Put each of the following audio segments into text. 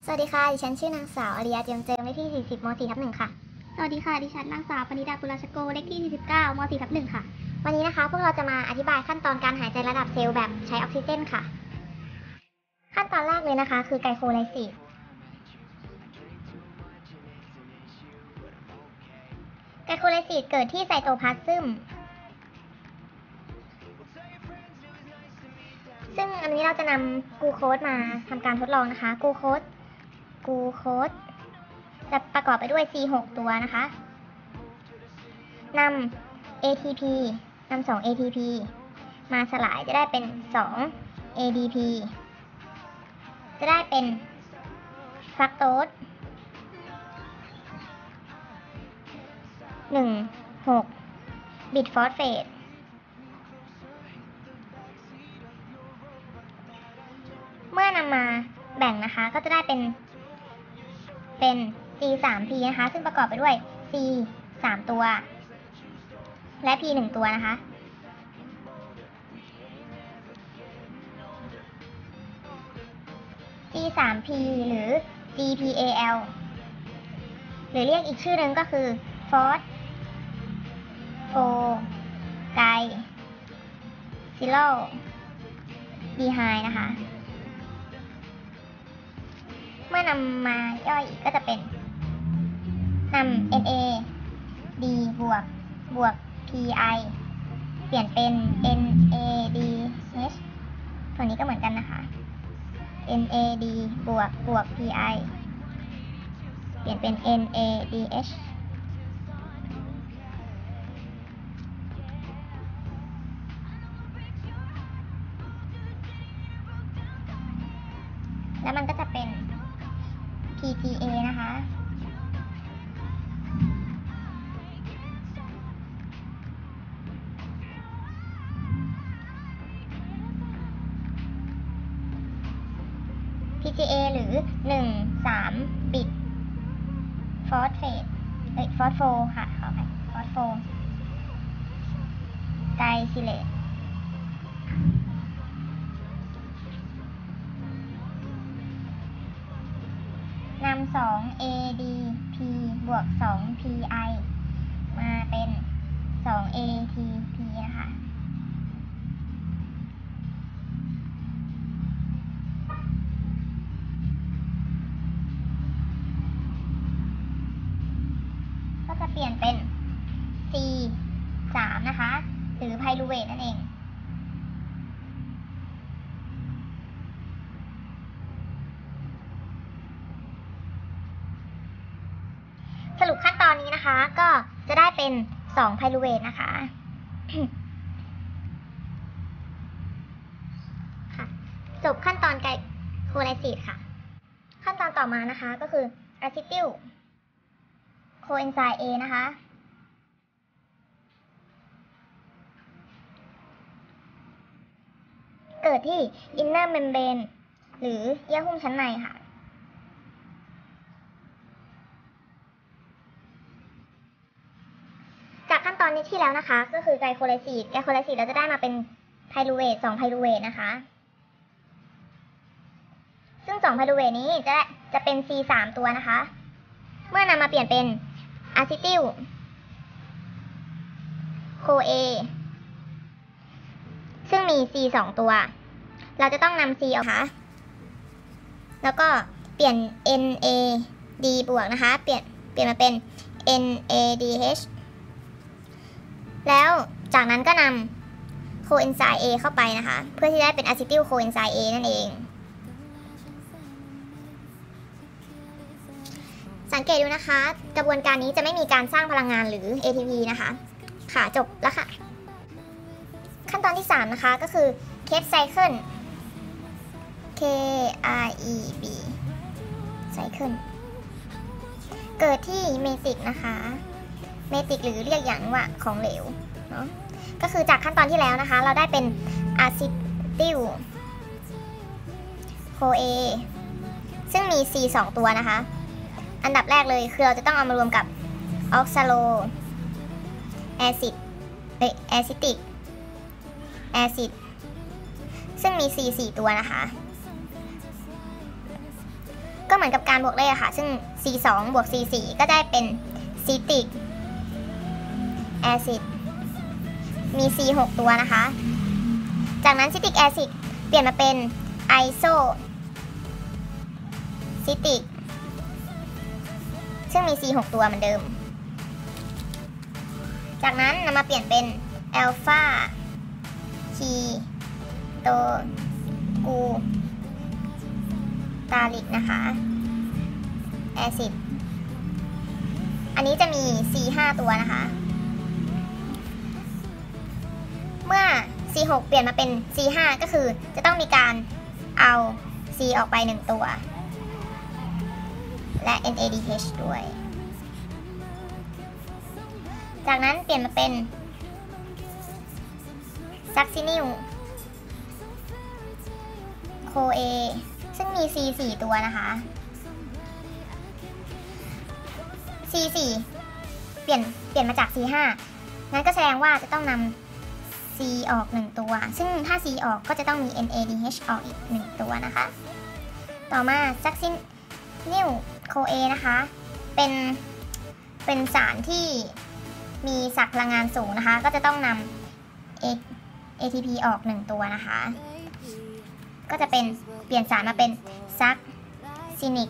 สวัสดีค่ะดิฉันชื่อนางสาวอาริยาเจียมเจิมเลขที่40ม4/1ค่ะสวัสดีค่ะดิฉันนางสาวปณิดากุลชโกเลขที่49ม4/1ค่ะวันนี้นะคะพวกเราจะมาอธิบายขั้นตอนการหายใจระดับเซลล์แบบใช้ออกซิเจนค่ะขั้นตอนแรกเลยนะคะคือไกลโคไลซิสไกลโคไลซิสเกิดที่ไซโตพลาซึมซึ่งอันนี้เราจะนำกลูโคสมาทำการทดลองนะคะกลูโคสจะประกอบไปด้วย C6 ตัวนะคะนำ ATP นำ2 ATP มาสลายจะได้เป็น2 ADP จะได้เป็นฟรักโตส1,6 บิดฟอสเฟตเมื่อนำมาแบ่งนะคะก็จะได้เป็น C3P นะคะซึ่งประกอบไปด้วย C 3 ตัวและ P 1 ตัวนะคะC3P หรือ GPAL หรือเรียกอีกชื่อหนึ่งก็คือฟอสโฟไกซิโลดีไฮนะคะเมื่อนำมาย่อยอีกก็จะเป็นนำ NAD บวก PI เปลี่ยนเป็น NADH ตัวนี้ก็เหมือนกันนะคะ NAD บวก PI เปลี่ยนเป็น NADH แล้วมันก็จะเป็น PTA นะคะ PTA หรือ1,3 บิดฟอสเฟตฟอสโฟค่ะขออภัยฟอสโฟไกลซิเลตนำ2 ADP บวก2 PI มาเป็น2 ATP นะคะก็จะเปลี่ยนเป็น C3 นะคะหรือไพรูเวทนั่นเองสรุปขั้นตอนนี้นะคะก็จะได้เป็น2ไพรูเวทนะคะ ค่ะจบขั้นตอนไกลโคไลซิสค่ะขั้นตอนต่อมานะคะก็คืออะซิติลโคเอนไซม์ A นะคะเกิดที่ inner membrane หรือเยื่อหุ้มชั้นในค่ะจากขั้นตอนนี้ที่แล้วนะคะก็คือไกลโคไลซิสเราจะได้มาเป็นไพรูเวท2ไพรูเวทนะคะซึ่ง2ไพรูเวทนี้จะเป็น C3 ตัวนะคะเมื่อนำมาเปลี่ยนเป็นอะซิติลโคเอซึ่งมี C 2 ตัวเราจะต้องนำ C ออกค่ะแล้วก็เปลี่ยน NAD บวกนะคะเปลี่ยนมาเป็น NADH แล้วจากนั้นก็นำโคเอนไซม์ A เข้าไปนะคะเพื่อที่ได้เป็นอะซิติลโคเอนไซม์ A นั่นเองสังเกตดูนะคะกระบวนการนี้จะไม่มีการสร้างพลังงานหรือ ATP นะคะค่ะจบแล้วค่ะขั้นตอนที่3นะคะก็คือ Krebs Cycle KREB Cycle เกิดที่เมติกนะคะเมติกหรือเรียกอย่างว่าของเหลวเนาะก็คือจากขั้นตอนที่แล้วนะคะเราได้เป็นอะซิติลโคเอซึ่งมี C 2 ตัวนะคะอันดับแรกเลยคือเราจะต้องเอามารวมกับออกซาโลแอซิติกแอซิดซึ่งมี C 4 ตัวนะคะก็เหมือนกับการบวกเลขค่ะซึ่ง C2 บวก C4 ก็ได้เป็น citric acid มี C6 ตัวนะคะ จากนั้น citric acid เปลี่ยนมาเป็น iso citric ซึ่งมี C6 ตัวเหมือนเดิม จากนั้นนำมาเปลี่ยนเป็น alpha ketoglutarate นะคะ acid อันนี้จะมี C5 ตัวนะคะ เมื่อ C6 เปลี่ยนมาเป็น C5 ก็คือจะต้องมีการเอา C ออกไป1ตัวและ NADH ด้วย จากนั้นเปลี่ยนมาเป็น succinyl CoA ซึ่งมี C4 ตัวนะคะ C4 เปลี่ยนมาจาก C5 งั้นก็แสดงว่าจะต้องนำ C ออก1ตัวซึ่งถ้า C ออกก็จะต้องมี NADH ออกอีก1ตัวนะคะต่อมา succinyl CoA นะคะเป็นสารที่มีศักย์พลังงานสูงนะคะก็จะต้องนำ ATP ออก1ตัวนะคะก็จะเป็นเปลี่ยนสารมาเป็น succinic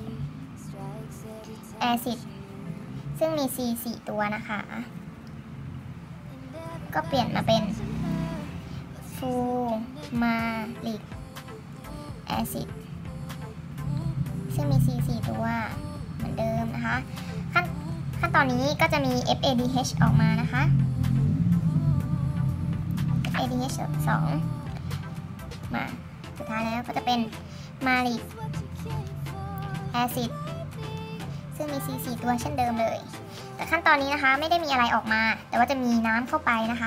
acid ซึ่งมี C4 ตัวนะคะก็เปลี่ยนมาเป็น fumaric acid ซึ่งมี C4 ตัวเหมือนเดิมนะคะขั้นตอนนี้ก็จะมี FADH ออกมานะคะ FADH 2มาสุดท้ายแล้วก็จะเป็น malic acid ซึ่งมี C4 ตัวเช่นเดิมเลยแต่ขั้นตอนนี้นะคะไม่ได้มีอะไรออกมาแต่ว่าจะมีน้ำเข้าไปนะคะ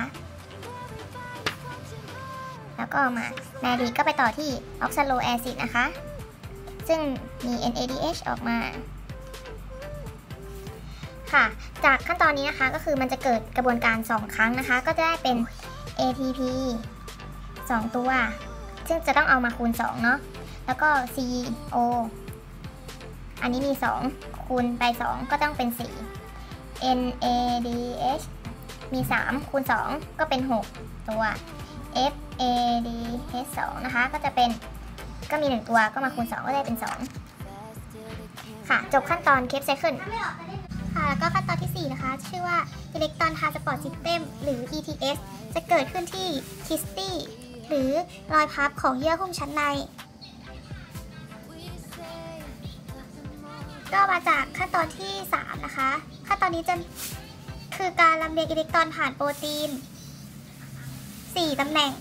แล้วก็มา malic ก็ไปต่อที่ oxalo acid นะคะซึ่งมี NADH ออกมาค่ะจากขั้นตอนนี้นะคะก็คือมันจะเกิดกระบวนการ2ครั้งนะคะก็จะได้เป็น ATP 2ตัวซึ่งจะต้องเอามาคูณ2เนาะแล้วก็ CO อันนี้มี2คูณไป2ก็ต้องเป็น4 NADH มี3คูณ2ก็เป็น6ตัว FADH 2นะคะก็มี1ตัวก็มาคูณ2ก็ได้เป็น2ค่ะจบขั้นตอน Krebs cycleค่ะแล้วก็ขั้นตอนที่4นะคะชื่อว่า Electron Transport System หรือ ETS จะเกิดขึ้นที่คิสตี้หรือรอยพับของเยื่อหุ้มชั้นในก็มาจากขั้นตอนที่3นะคะขั้นตอนนี้จะคือการลำเลียงอิเล็กตรอนผ่านโปรตีน4ตำแหน่ง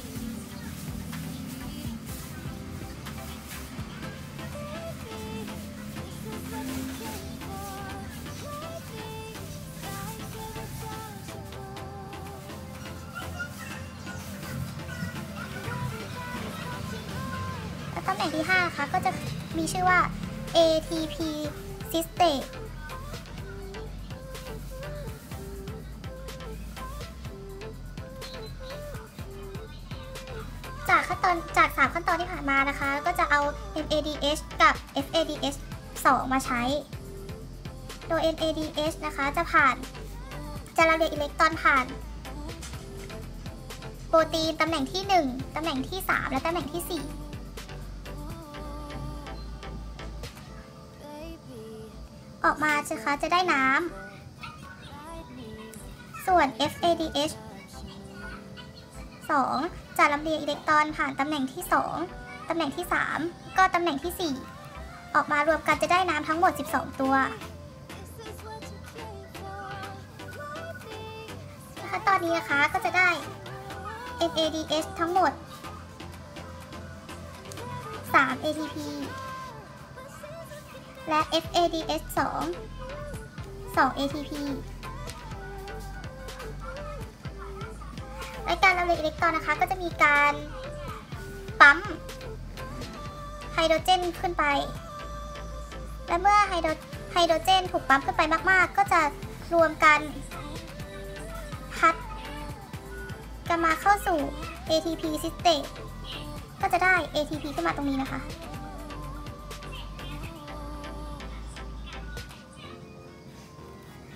ตำแหน่งที่5นะคะก็จะมีชื่อว่า ATP System จาก3ขั้นตอนที่ผ่านมานะคะก็จะเอา NADH กับ FADH 2 มาใช้ โดย NADH นะคะจะลำเลียงอิเล็กตรอนผ่านโปรตีนตำแหน่งที่1ตำแหน่งที่3และตำแหน่งที่4ออกมาจะได้น้ำส่วน FADH 2 จะลำเลียงอิเล็กตรอนผ่านตำแหน่งที่2ตำแหน่งที่3ก็ตำแหน่งที่4ออกมารวมกันจะได้น้ำทั้งหมด12ตัวขั้นตอนนี้นะคะก็จะได้ NADH ทั้งหมด3 ATP และ FADH 2 ATP ในการลำเลียงอิเล็กตรอนนะคะก็จะมีการปั๊มไฮโดรเจนขึ้นไปและเมื่อไฮโดรเจนถูกปั๊มขึ้นไปมากๆก็จะรวมกันพัดกันมาเข้าสู่ ATP system ก็จะได้ ATP ขึ้นมาตรงนี้นะคะ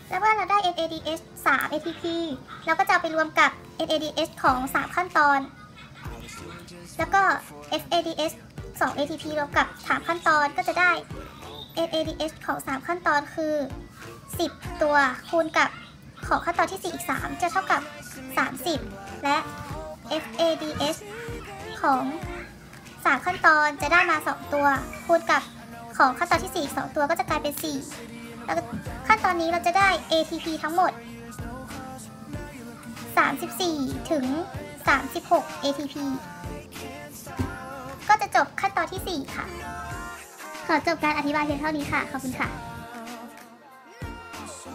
แล้วเมื่อเราได้ NADH 3 ATP เราก็จะเอาไปรวมกับ NADH ของ 3 ขั้นตอน แล้วก็ FADH 2 ATP รวมกับ 3 ขั้นตอนก็จะได้ NADH ของ 3 ขั้นตอนคือ 10 ตัวคูณกับของขั้นตอนที่ 4 อีก 3 จะเท่ากับ 30 และ FADH ของ 3 ขั้นตอนจะได้มา 2 ตัวคูณกับของขั้นตอนที่ 4 อีก 2 ตัวก็จะกลายเป็น 4 แล้วขั้นตอนนี้เราจะได้ ATP ทั้งหมด 34 ถึง 36 ATP ก็จะจบขั้นตอนที่ 4 ค่ะขอจบการอธิบายเพียงเท่านี้ค่ะ ขอบคุณค่ะ